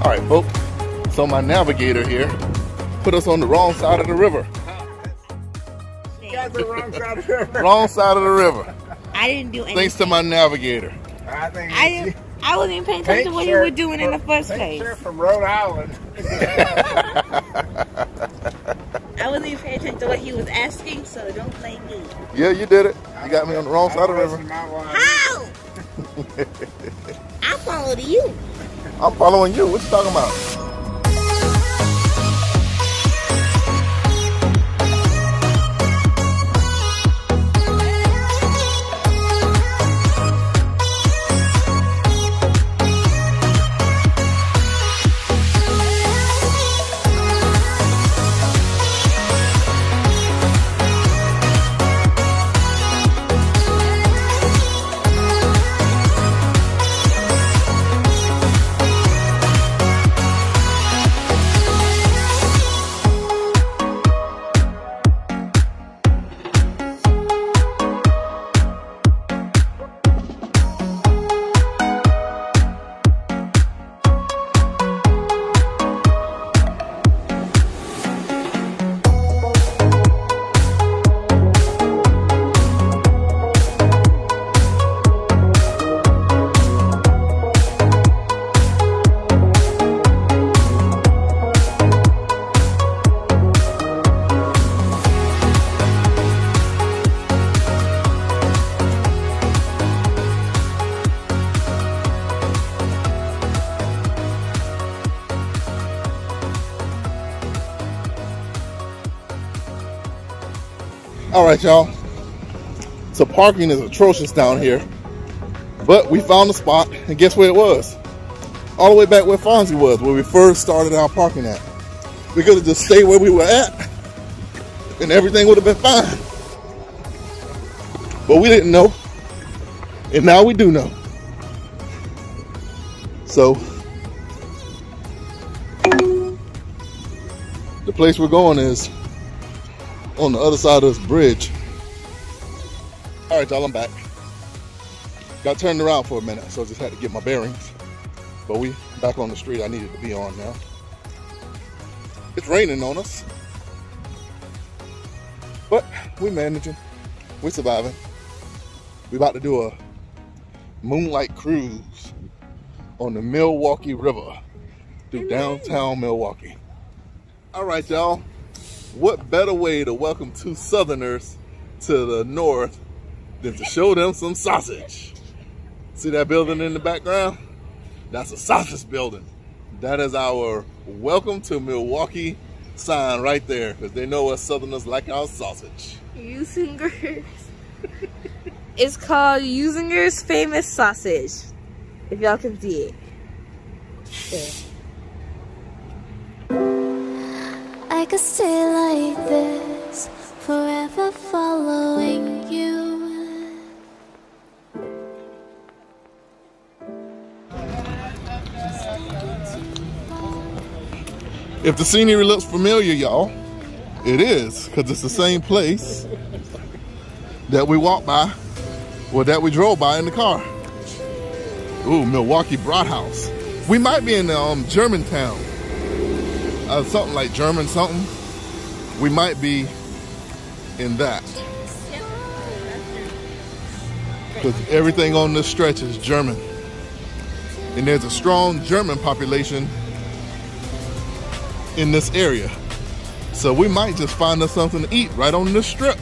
All right, folks. So my navigator here put us on the wrong side of the river. You guys are wrong side of the river. Wrong side of the river. I didn't do anything. Thanks to my navigator. I wasn't even paying attention to what you were doing in the first place. Shirt from Rhode Island. I wasn't even paying attention to what he was asking, so don't blame me. Yeah, you did it. You got me on the wrong side of the river. How? I followed you. I'm following you. What you talking about? All right, y'all. So parking is atrocious down here, but we found a spot, and guess where it was? All the way back where Fonzie was, where we first started our parking at. We could have just stayed where we were at, and everything would have been fine. But we didn't know, and now we do know. So the place we're going is on the other side of this bridge. All right, y'all, I'm back. Got turned around for a minute, so I just had to get my bearings. But we back on the street I needed to be on now. It's raining on us, but we managing. We're surviving. We about to do a moonlight cruise on the Milwaukee River through downtown Milwaukee. All right, y'all. What better way to welcome two Southerners to the north than to show them some sausage? See that building in the background? That's a sausage building. That is our welcome to Milwaukee sign right there, because they know us Southerners like our sausage. Usinger's. It's called Usinger's Famous Sausage. If y'all can see it. There. I could stay like this, forever following you. If the scenery looks familiar, y'all, it is, because it's the same place that we walked by, or that we drove by in the car. Ooh, Milwaukee Brathaus. We might be in Germantown. Something like German something. We might be in that. Because everything on this stretch is German. And there's a strong German population in this area. So we might just find us something to eat right on this strip.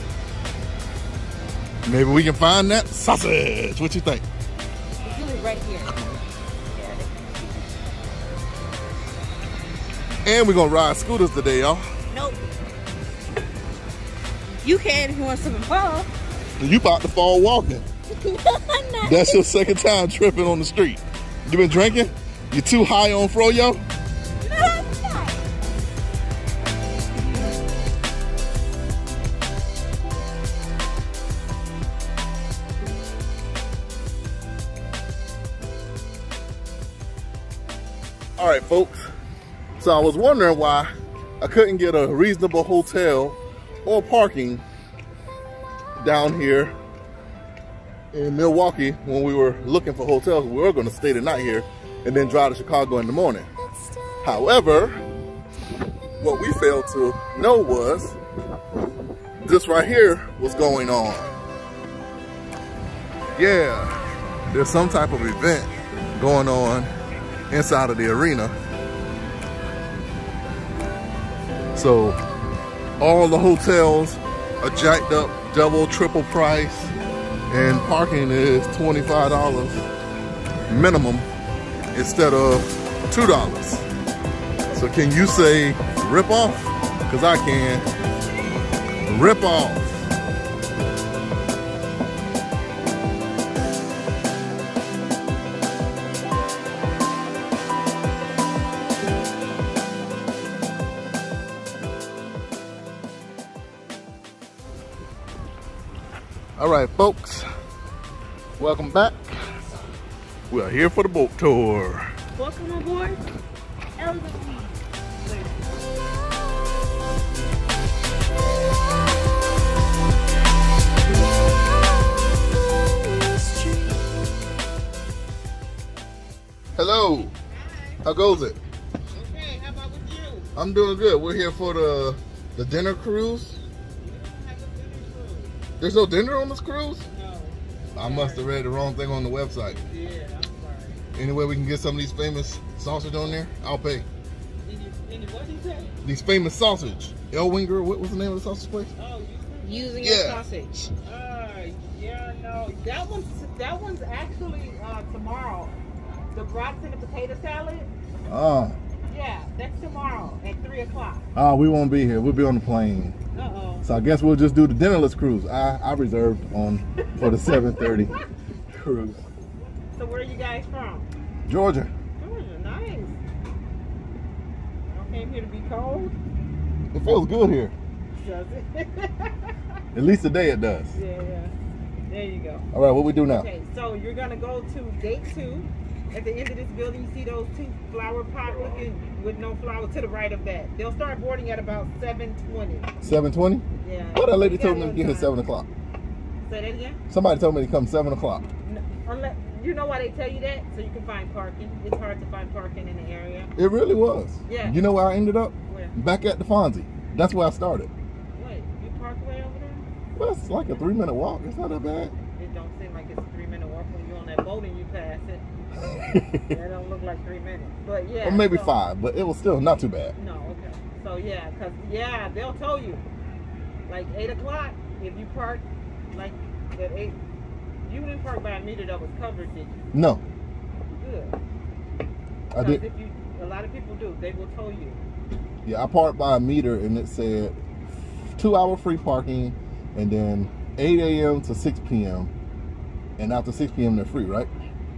Maybe we can find that sausage. What you think? It's really right here. And we're gonna ride scooters today, y'all. Nope. You can if you want something to fall. You about to fall walking. No, That's your second time tripping on the street. You been drinking? You too high on froyo? No, I'm not. All right, folks. So I was wondering why I couldn't get a reasonable hotel or parking down here in Milwaukee when we were looking for hotels. We were going to stay the night here and then drive to Chicago in the morning. However, what we failed to know was this right here was going on. Yeah, there's some type of event going on inside of the arena. So all the hotels are jacked up, double, triple price, and parking is $25 minimum instead of $2. So can you say rip off? Because I can. Rip off. All right, folks, welcome back. We are here for the boat tour. Welcome aboard. Hello. How goes it? Okay, how about with you? I'm doing good. We're here for the dinner cruise. There's no dinner on this cruise? No. I must have read the wrong thing on the website. Yeah, I'm sorry. Any way we can get some of these famous sausage on there? I'll pay. Any what did you say? These famous sausage. Elwinger, what was the name of the sausage place? Oh, Using Yeah. your sausage. yeah, no. That one's actually tomorrow. The brats and the potato salad. Yeah, that's tomorrow at 3 o'clock. We won't be here. We'll be on the plane. Uh-oh. So I guess we'll just do the dinnerless cruise. I reserved for the 7:30 cruise. So where are you guys from? Georgia. Georgia, nice. Y'all came here to be cold? It feels good here. Does it? At least today it does. Yeah. There you go. All right, what we do now? Okay, so you're gonna go to gate 2. At the end of this building, you see those 2 flower pot looking with no flower to the right of that. They'll start boarding at about 7:20. 7:20? Yeah. Oh, that lady You got told me a to get here little 7 o'clock. time. Say that again? Somebody told me to come 7 o'clock. No, unless, you know why they tell you that? So you can find parking. It's hard to find parking in the area. It really was. Yeah. You know where I ended up? Where? Back at the Fonzie. That's where I started. Wait, you parked way over there? Well, it's like a 3-minute walk. It's not that bad. It don't seem like it's a 3-minute walk when you're on that boat and you pass it. That don't look like 3 minutes. But yeah. Or maybe so, 5, but it was still not too bad. No, okay. So yeah, because they'll tell you. Like 8 o'clock, if you park like at 8, you didn't park by a meter that was covered, did you? No. Good. I did. A lot of people do. They will tell you. Yeah, I parked by a meter and it said 2-hour free parking and then 8 a.m. to 6 p.m. And after 6 p.m. they're free, right?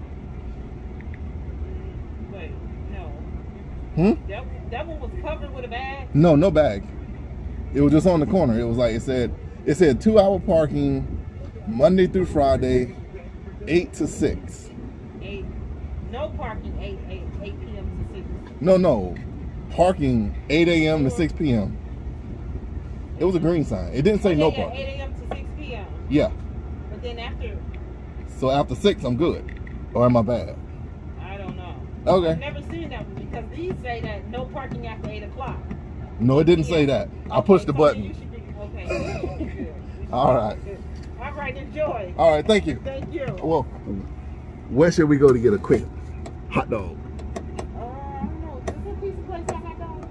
Wait, no. That one was covered with a bag? No bag. It was just on the corner. It was like it said 2-hour parking Monday through Friday, 8 to 6. 8. No parking 8 p.m. to 6. No. Parking 8 a.m. to 6 p.m. It was a green sign. It didn't say no parking. 8 a.m. to 6 p.m. Yeah. But then after. So after 6, I'm good. Or am I bad? I don't know. Okay. I've never seen that one because these say that no parking after 8 o'clock. No, it didn't say that. I pushed the so button. You should be, okay. Good. All right. All right, enjoy. All right, thank you. Thank you. Well, where should we go to get a quick hot dog? I don't know. Is there a pizza place that hot dogs?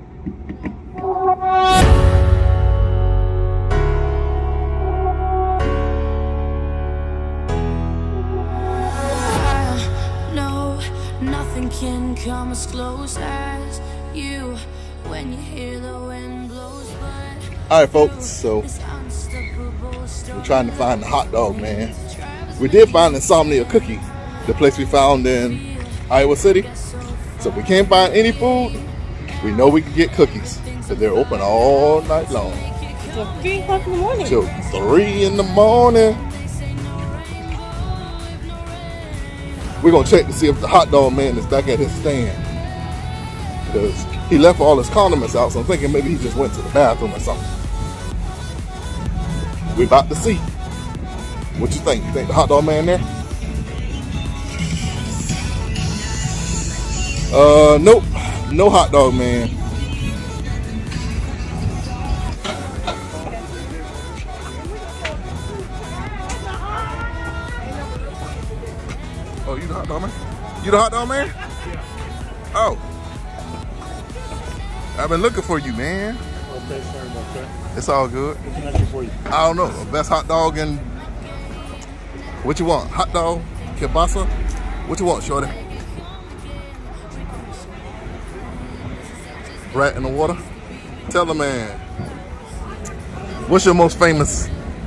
No, nothing can come as close as you when you hear the wind blows by. All right, folks, so we're trying to find the hot dog, man. We did find Insomnia Cookie, the place we found in Iowa City. So if we can't find any food, we know we can get cookies because they're open all night long. Till 3 o'clock in the morning. Till 3 in the morning. We're gonna check to see if the hot dog man is back at his stand, because he left all his condiments out, so I'm thinking maybe he just went to the bathroom or something. We about to see. What you think? You think the hot dog man there? Nope. No hot dog, man. Oh, you the hot dog man? You the hot dog man? Oh. I've been looking for you, man. Okay, sorry about that. It's all good. What can I do for you? I don't know. Best hot dog and what you want? Hot dog, kielbasa? What you want, shorty? Rat in the water? Tell the man. What's your most famous?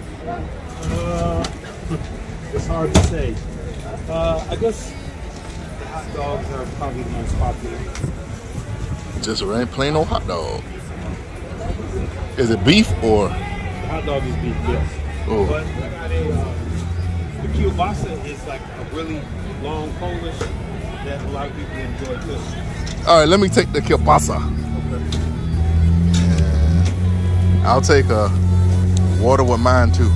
It's hard to say. I guess the hot dogs are probably the most popular. Just a plain old hot dog. Is it beef or? The hot dog is beef, yes. Oh. But the kielbasa is like a really long Polish that a lot of people enjoy too. All right, let me take the kielbasa. Okay. And I'll take a water with mine too.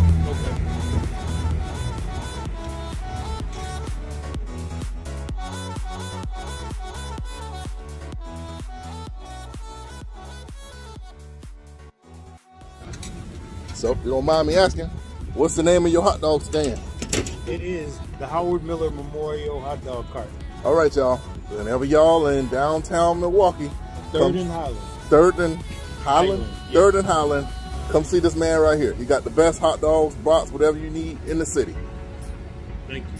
So, if you don't mind me asking, what's the name of your hot dog stand? It is the Howard Miller Memorial Hot Dog Cart. All right, y'all. Whenever y'all in downtown Milwaukee, 3rd and Highland. 3rd and Highland? Yeah. 3rd and Highland. Come see this man right here. He got the best hot dogs, brats, whatever you need in the city. Thank you.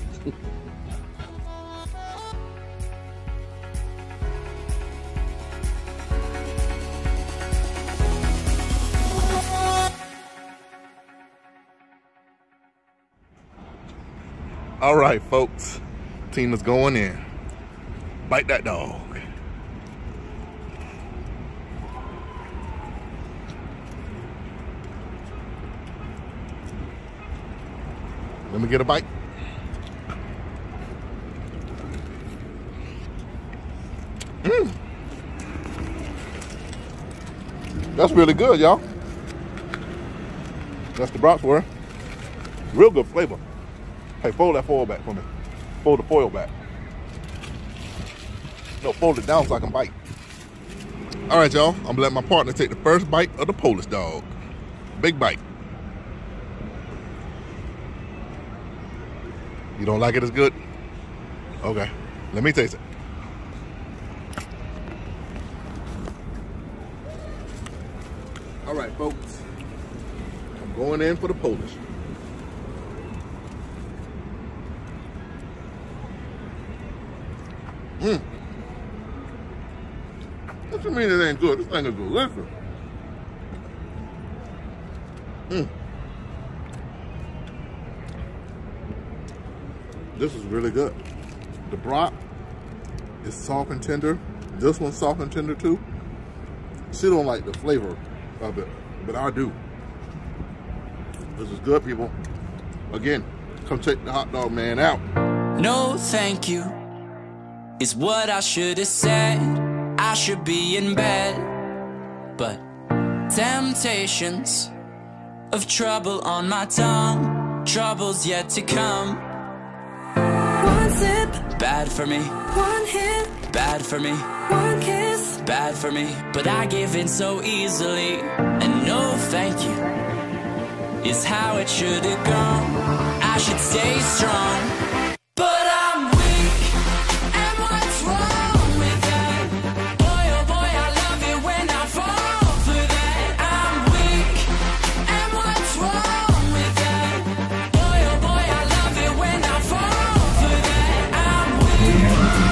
All right, folks. Tina's going in. Bite that dog. Let me get a bite. That's really good, y'all. That's the bratwurst. Real good flavor. Hey, fold that foil back for me. Fold the foil back. No, fold it down so I can bite. All right, y'all. I'm gonna let my partner take the first bite of the Polish dog. Big bite. You don't like it as good? Okay, let me taste it. All right, folks. I'm going in for the Polish. What you mean it ain't good? This thing is delicious. This is really good. The brat is soft and tender. This one's soft and tender too. She don't like the flavor of it, but I do. This is good, people. Again, come check the hot dog man out. No, thank you is what I should have said. I should be in bed, but temptations of trouble on my tongue, trouble's yet to come. One sip, Bad for me, one hit, bad for me, one kiss. bad for me. But I give in so easily, and no thank you is how it should have gone. I should stay strong, but I'm weak, and what's wrong with that? Boy, oh boy, I love it when I fall for that. I'm weak, and what's wrong with that? Boy, oh boy, I love it when I fall for that. I'm weak.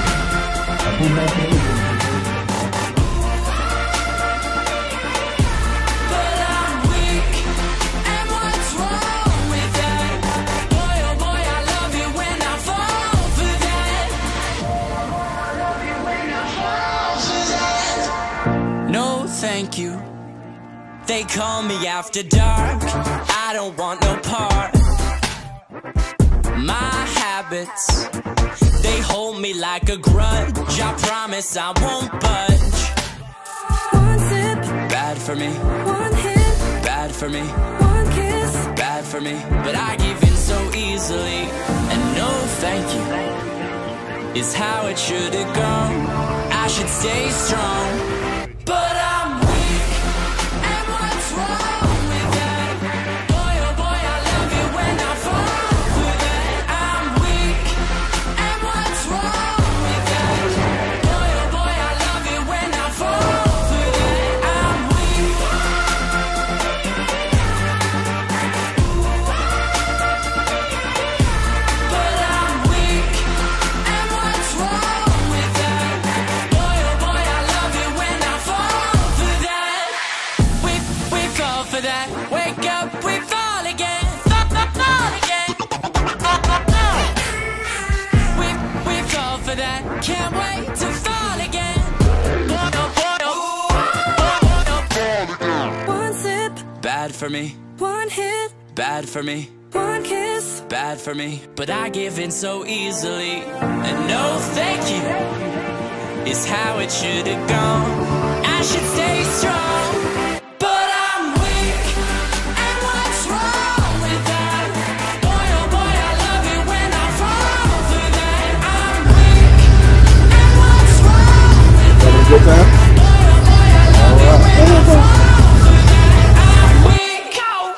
But I'm weak, and what's wrong with that? Boy, oh boy, I love it when I fall for that. No, thank you. They call me after dark. I don't want no part. My habits, they hold me like a grudge. I promise I won't budge. One sip, Bad for me, one hit, bad for me, one kiss. bad for me. But I give in so easily, and no thank you is how it should have gone. I I should stay strong, but I'm weak. And what's wrong with that? Boy, oh boy, I love it when I fall for that. I'm weak. And what's wrong with that? Boy, oh boy, I love it when I fall for that. I'm weak. But I'm weak. And what's wrong with that? Boy, oh boy, I love it when I fall for that. We fall for that. Wake up, we fall again. Fall again. We fall for that. Can't wait to fall again. One sip, Bad for me, one hit, bad for me, one kiss. bad for me. But I give in so easily. And no thank you is how it should have gone. I should stay strong, but I'm weak. And what's wrong with that? Boy, oh boy, I love it when I fall for that. I'm weak. And what's wrong with that? Good time? Boy, oh boy, I love it when I fall for that. I'm weak.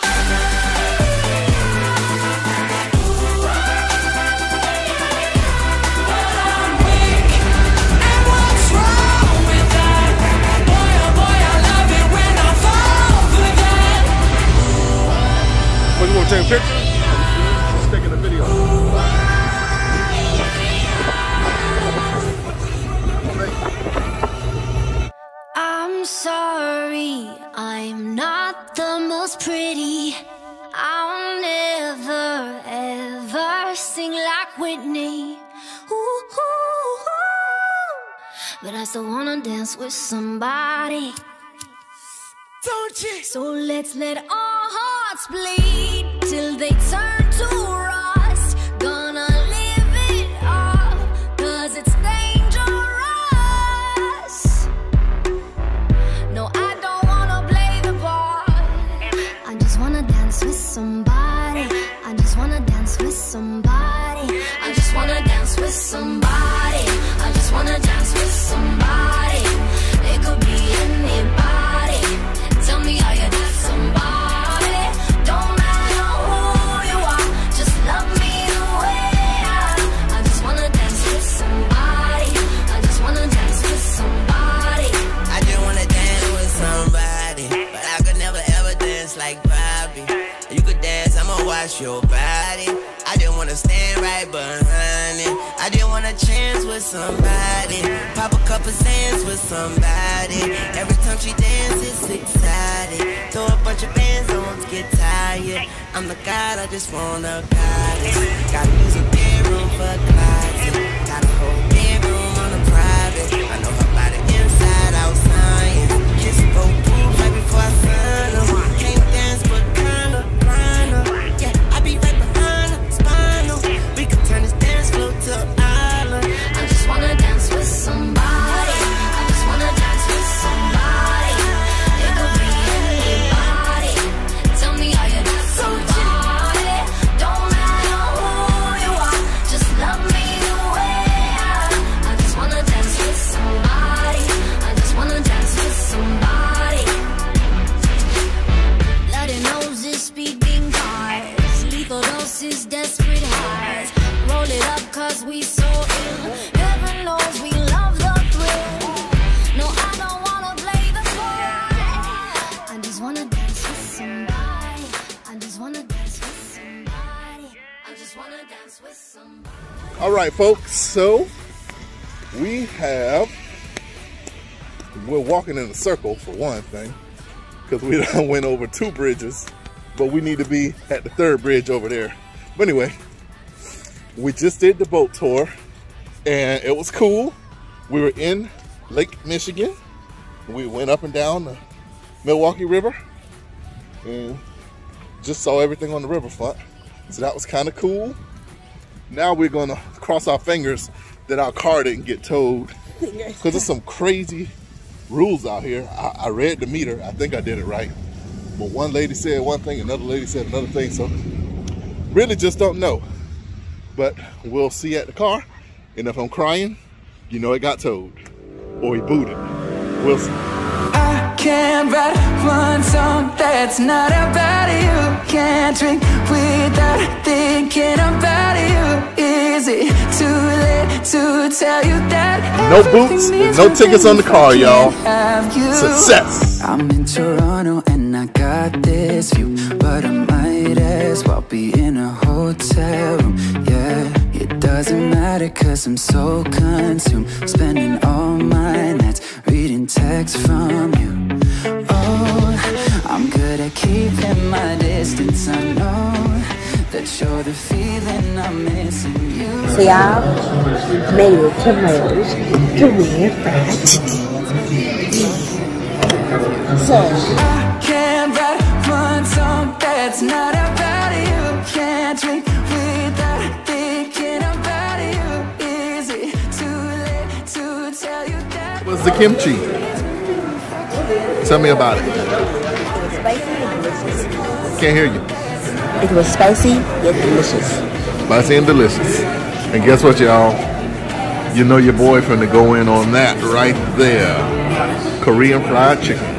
But I'm weak. And what's wrong with that? Boy, oh boy, I love it when I fall for that. What, you want to take a picture? Just taking a video. I'm sorry, I'm not the most pretty. I'll never ever sing like Whitney. Ooh, ooh, ooh. But I still wanna dance with somebody. Don't you? So let's let our hearts bleed till they turn to rust. Gonna live it up, 'cause it's dangerous. No, I don't wanna play the part. I just wanna dance with somebody. I just wanna dance with somebody. I just wanna dance with somebody. I just wanna dance with somebody. It could be anybody. Tell me how you got somebody. Don't matter who you are, just love me the way I am. I just wanna dance with somebody. I just wanna dance with somebody. I just wanna dance with somebody, but I could never ever dance like Bobby. You could dance, I'ma watch your body. I just wanna stand right behind it. I just wanna chance with somebody, pop a couple sands with somebody. Every time she dances, it's exciting. Throw a bunch of bands, don't get tired. I'm the god, I just wanna goddess. Gotta use a bedroom for a closet. Got a whole bedroom on a private. I know her body inside out science. Kiss both boobs right before I sign her. Can't dance but kinda grind her. Yeah, I be right behind her, spinal. We could turn this dance floor to an island. I just wanna dance with somebody. I just wanna dance with somebody. It could be anybody. Tell me how you got somebody. Don't matter who you are, just love me the way I am. I just wanna dance with somebody. I just wanna dance with somebody. Bloody noses, speeding cars, lethal doses, desperate hearts. Roll it up 'cause we so ill. Heaven knows we love the thrill. No, I don't wanna play the part. I just wanna dance with somebody. I just wanna dance with somebody. I just wanna dance with somebody. All right, folks. So we're walking in a circle for one thing, because we done went over 2 bridges, but we need to be at the 3rd bridge over there. But anyway, we just did the boat tour and it was cool. We were in Lake Michigan. We went up and down the Milwaukee River and just saw everything on the riverfront. So that was kind of cool. Now we're gonna cross our fingers that our car didn't get towed, because there's some crazy rules out here. I read the meter. I think I did it right. But one lady said one thing, another lady said another thing. So really just don't know. But we'll see at the car. And if I'm crying, you know it got towed. or he booted. We'll see. I can't write one song that's not about you. Can't drink without thinking about you. Is it too late to tell you that? No boots and no tickets on the car, y'all. Success. I'm in Toronto and I got this view, but I might as well be in a hotel room. Yeah, it doesn't matter cause I'm so consumed, spending all my nights reading texts from you. Oh, I'm good at keeping my distance. I know that you're the feeling I'm missing. You. So y'all made it to Merge Korean fried chicken. So I can't write one song that's not about you. Can't drink without thinking about you. Is it too late to tell you that? What's the kimchi? Tell me about it. it was spicy and delicious. Can't hear you. It was spicy yet delicious. Spicy and delicious. And guess what, y'all? You know your boyfriend to go in on that right there. Korean fried chicken.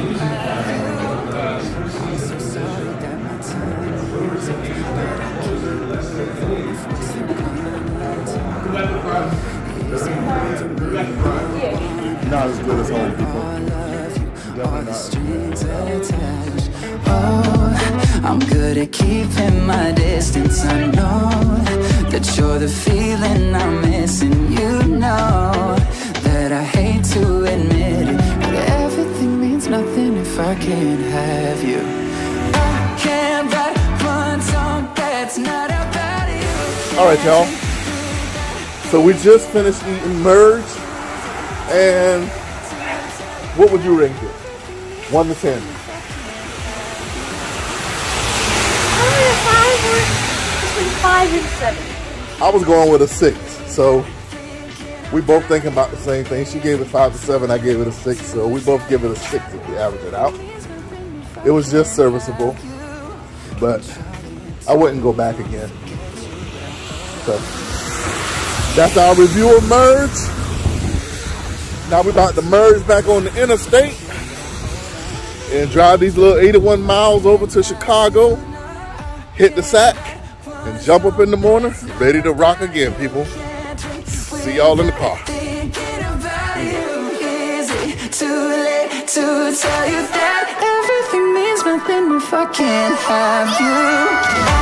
Not as good as home, people. Oh, I'm good at keeping my distance. I know that you're the feeling I'm missing. You know that I hate to admit it, but everything means nothing if I can't have you. I can't write one song that's not about you. All right, y'all. So we just finished eating Merge, and what would you rate it? 1 to 10. Between 5 and 7. I was going with a 6. So we both thinking about the same thing. She gave it 5 to 7. I gave it a 6. So we both give it a 6 if we average it out. It was just serviceable, but I wouldn't go back again. So that's our review of Merge. Now we're about to merge back on the interstate and drive these little 81 miles over to Chicago, hit the sack, and jump up in the morning, ready to rock again, people. See y'all in the car. Too late to tell you that everything means nothing if I can't have you.